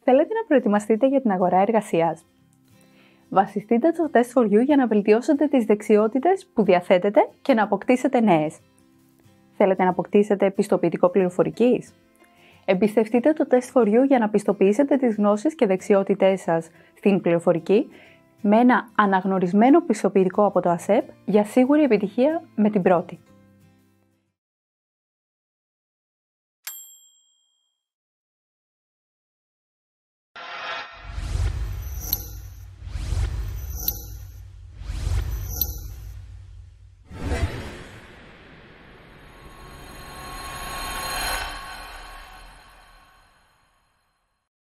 Θέλετε να προετοιμαστείτε για την αγορά εργασίας? Βασιστείτε στο Test4U για να βελτιώσετε τις δεξιότητες που διαθέτετε και να αποκτήσετε νέες. Θέλετε να αποκτήσετε πιστοποιητικό πληροφορικής? Εμπιστευτείτε το Test4U για να πιστοποιήσετε τις γνώσεις και δεξιότητές σας στην πληροφορική με ένα αναγνωρισμένο πιστοποιητικό από το ΑΣΕΠ για σίγουρη επιτυχία με την πρώτη.